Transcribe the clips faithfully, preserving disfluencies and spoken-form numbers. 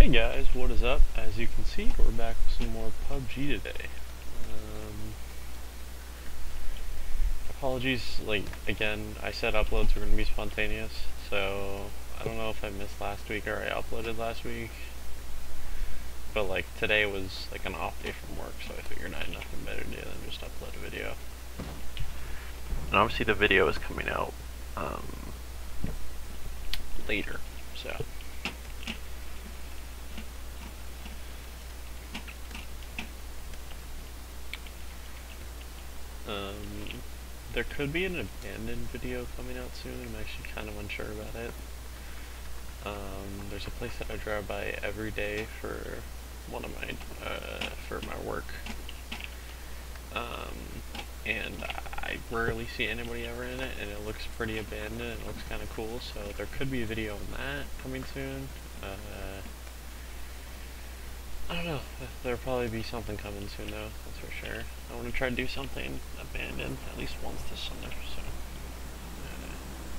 Hey guys, what is up? As you can see, we're back with some more P U B G today. Um, apologies, like, again, I said uploads were going to be spontaneous, so I don't know if I missed last week or I uploaded last week. But, like, today was, like, an off day from work, so I figured I had nothing better to do than just upload a video. And obviously the video is coming out, um, later, so... Um, there could be an abandoned video coming out soon. I'm actually kind of unsure about it. Um, there's a place that I drive by every day for one of my, uh, for my work. Um, and I rarely see anybody ever in it, and it looks pretty abandoned, and it looks kind of cool, so there could be a video on that coming soon. Uh, I don't know, there'll probably be something coming soon though, that's for sure. I want to try to do something abandoned at least once this summer, so. Uh,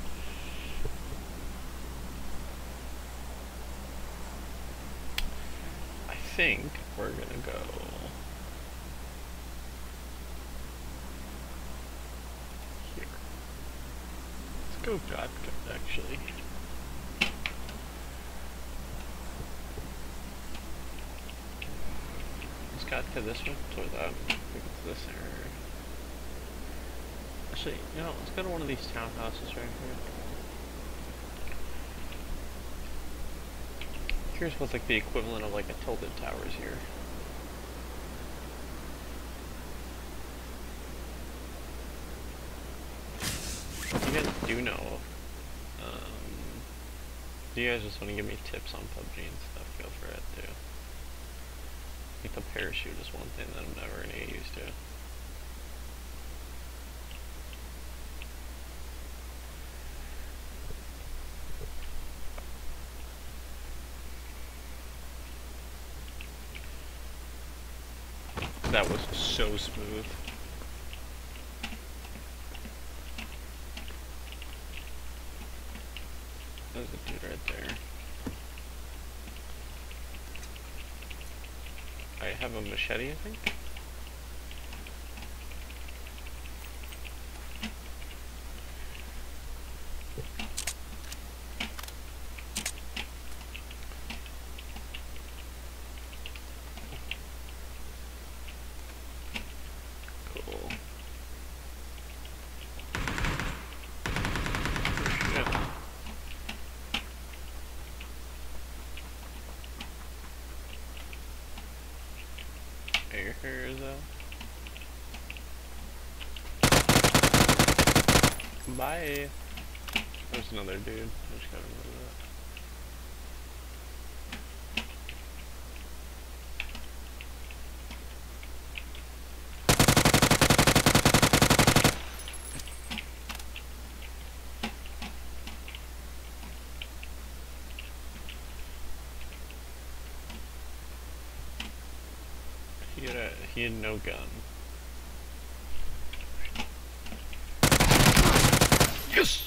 I think we're gonna go... here. Let's go God Code, actually. Got to this one, to that one, we go to this area. Actually, you know, let's go to one of these townhouses right here. Here's what's like the equivalent of like a tilted towers here. You guys do know, um, do you guys just want to give me tips on P U B G and stuff, go for it too. I think the parachute is one thing that I'm never going to get used to. That was so smooth. There's a dude right there. I have a machete, I think. Cool. Yeah. Here is a... Bye. There's another dude. I just gotta remember that. He had, a, he had no gun. Yes!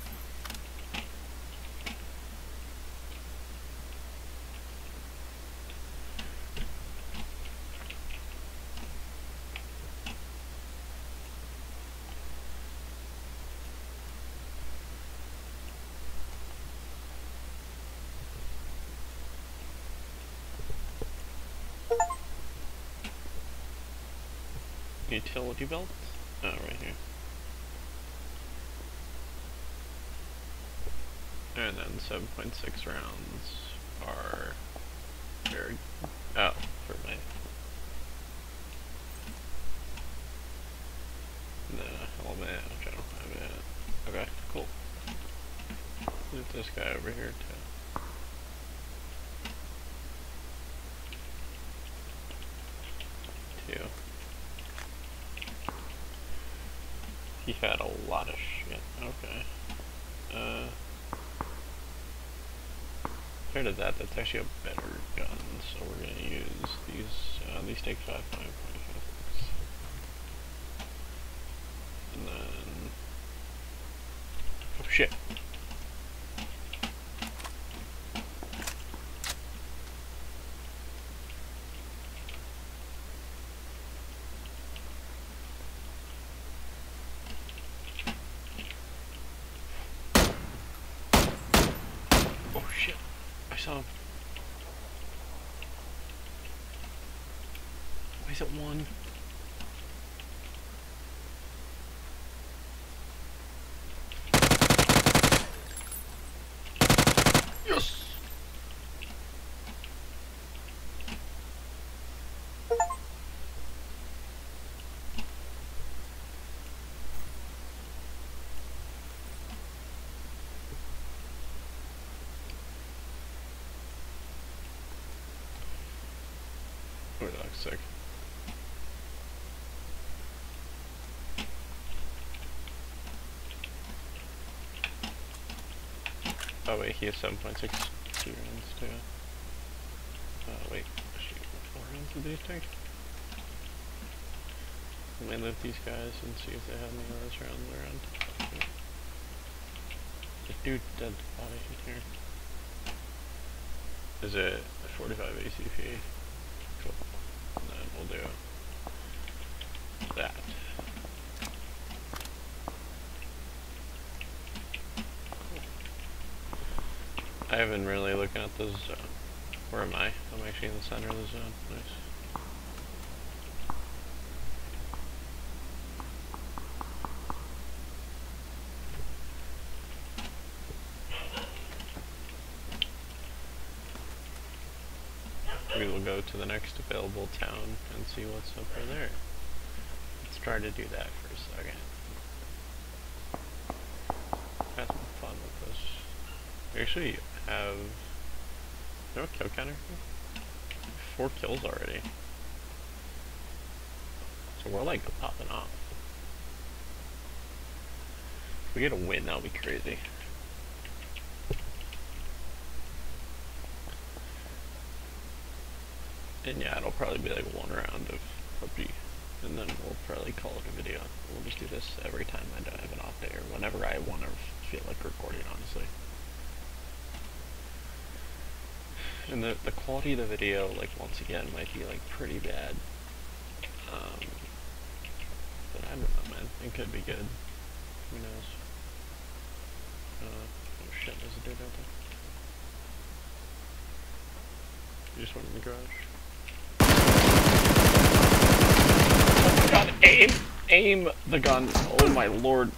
Utility belt? Oh, right here. And then seven point six rounds are very... Oh, for my... The helmet, which I don't have yet. Okay, cool. There's this guy over here, too. Two. He had a lot of shit. Okay. Uh, compared to that, that's actually a better gun, so we're gonna use these. Uh, these take five point five six. And then... Oh shit! saw him. Why is it one? Yes! Oh, that looks sick. Oh wait, he has seven point six two rounds too. Oh wait, shoot, four rounds did these take? Let me lift these guys and see if they have any of those rounds around. Okay. The dude dead body here. Is it forty-five A C P? Cool. And then we'll do that. I haven't really looking at the zone. Where am I? I'm actually in the center of the zone. Nice. We will go to the next available town and see what's over there. Let's try to do that for a second. Have some fun with this. We actually have... Is there a kill counter here? Four kills already. So we're like popping off. If we get a win, that'll be crazy. And yeah, it'll probably be like one round of P U B G, and then we'll probably call it a video. We'll just do this every time I don't have an off day, or whenever I want to feel like recording, honestly. And the, the quality of the video, like, once again, might be, like, pretty bad. Um, but I don't know, man. It could be good. Who knows? Uh, oh shit, there's a dude out there. You just went in the garage. Oh my god, aim! Aim the gun! Oh my lord.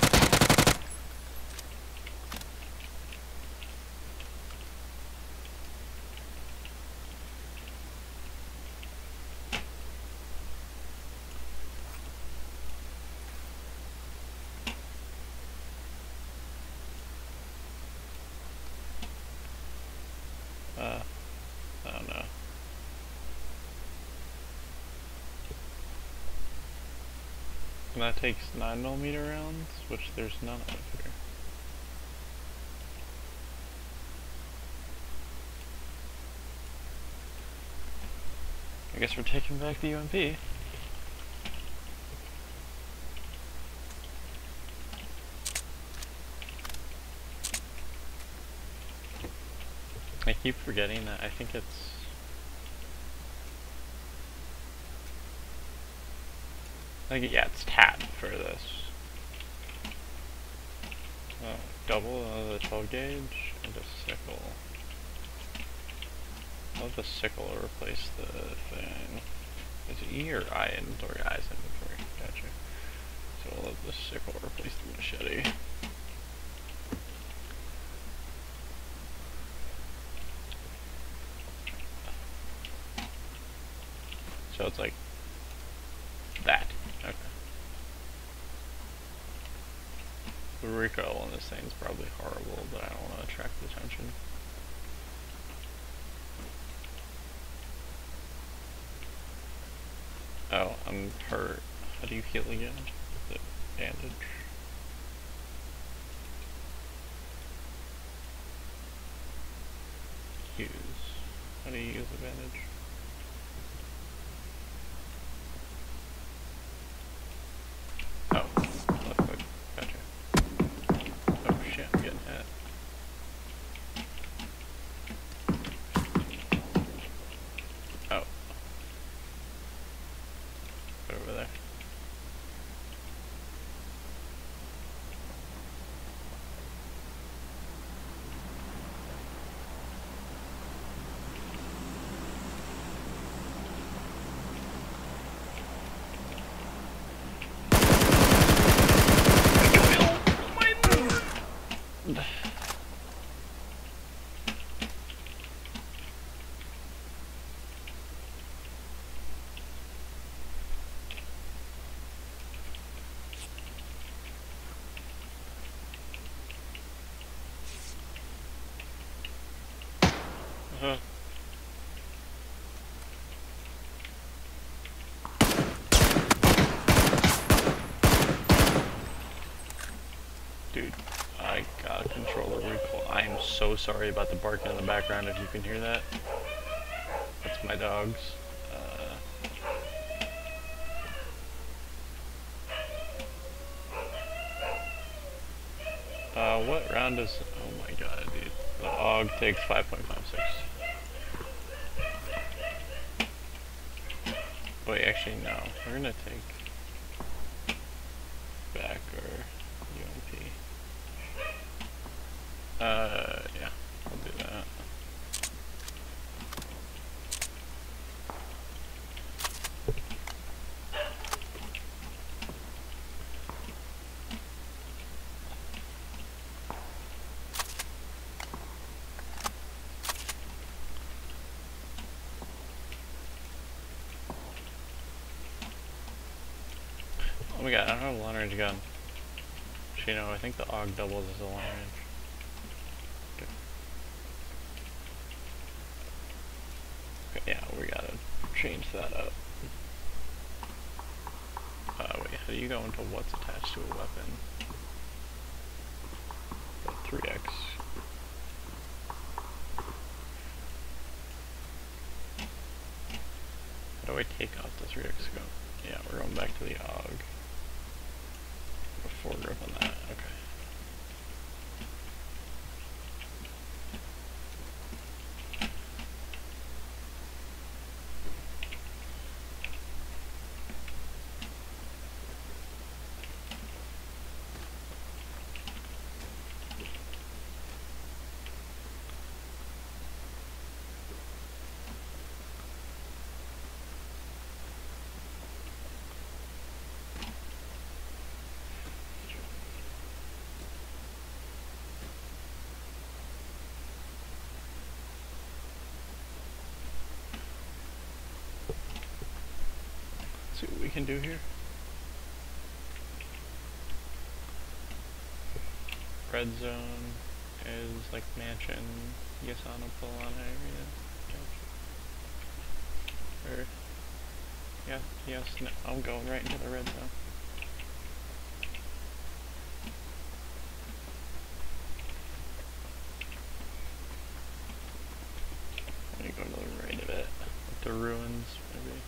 Uh, I don't know. And that takes nine millimeter rounds, which there's none of here. I guess we're taking back the U M P. I keep forgetting that I think it's... I think, yeah, it's tab for this. Oh, double uh, the twelve gauge and a sickle. I'll have the sickle to replace the thing. Is it E or I inventory? I's inventory. Gotcha. So we'll have the sickle replace the machete. So it's like that. Okay. The recoil on this thing is probably horrible, but I don't want to attract attention. Oh, I'm hurt. How do you heal again? The bandage. Use. How do you use the bandage? Oh, left click. Gotcha. Oh shit, I'm getting hit. Oh. Over there. Dude, I gotta control the recoil. I am so sorry about the barking in the background if you can hear that. That's my dogs. Uh, uh, what round does... Oh my god, dude. The A U G takes five point five six. Wait, actually no. We're gonna take back our U M P. Uh, yeah, I'll do that. Oh my god, I don't have a long range gun. Actually, no, I think the A U G doubles as a long range. Okay. Okay, yeah, we gotta change that up. Uh, wait, how do you go into what's attached to a weapon? The three X. How do I take off the three X scope? Yeah, we're going back to the A U G. Before grip on that, okay. Let's see what we can do here. Red zone is like mansion, Yasana Polana area. Or, yeah, yes, no, I'm going right into the red zone. I'm gonna go to the right of it, with the ruins, maybe.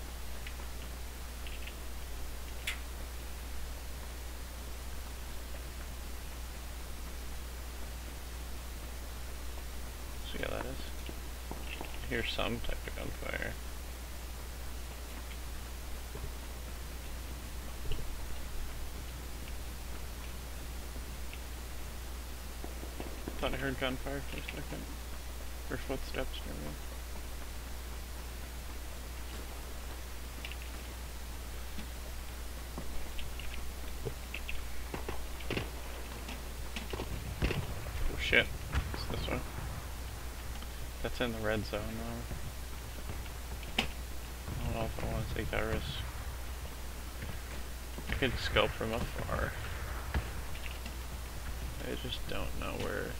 So yeah, that is. I hear some type of gunfire. Thought I heard gunfire for a second. Or footsteps, maybe. Oh shit. It's this one. That's in the red zone now. I don't know if I want to take that risk. I could scope from afar. I just don't know where,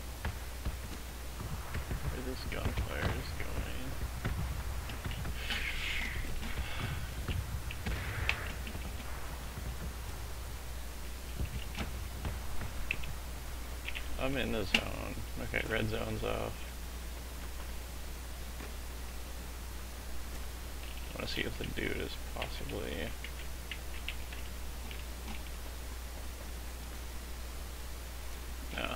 where this gunfire is going. I'm in the zone. Okay, red zone's off. I want to see if the dude is possibly... No.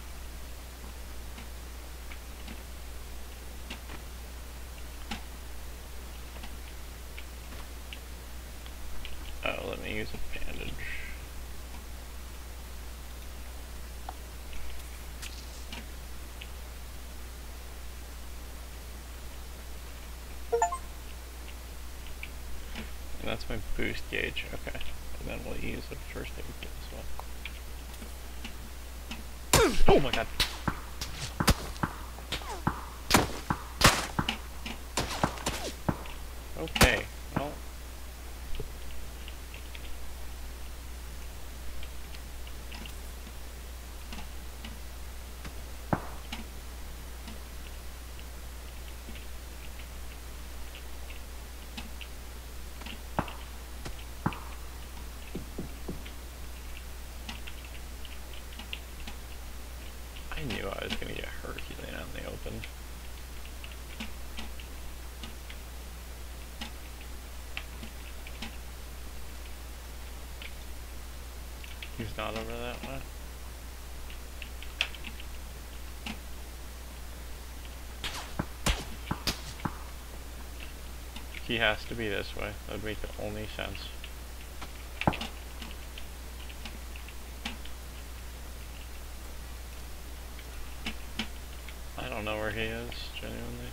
Oh, let me use a bandage. And that's my boost gauge, okay. And then we'll use a first aid kit as well. Oh my god! Okay, well... he's not over that way. He has to be this way. That would make the only sense. I don't know where he is, genuinely.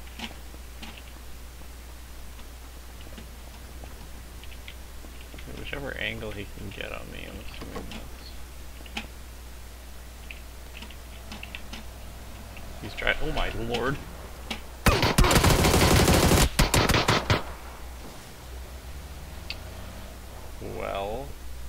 Whichever angle he can get on me, I'm assuming that's... He's trying- oh my lord! Well...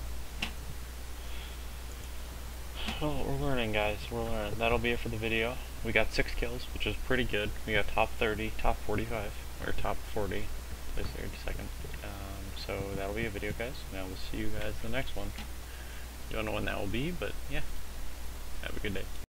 Well, we're learning, guys. We're learning. That'll be it for the video. We got six kills, which is pretty good. We got top thirty, top forty-five, or top forty. Place third, second. Um, so that'll be a video, guys. Now we'll see you guys in the next one. Don't know when that will be, but yeah. Have a good day.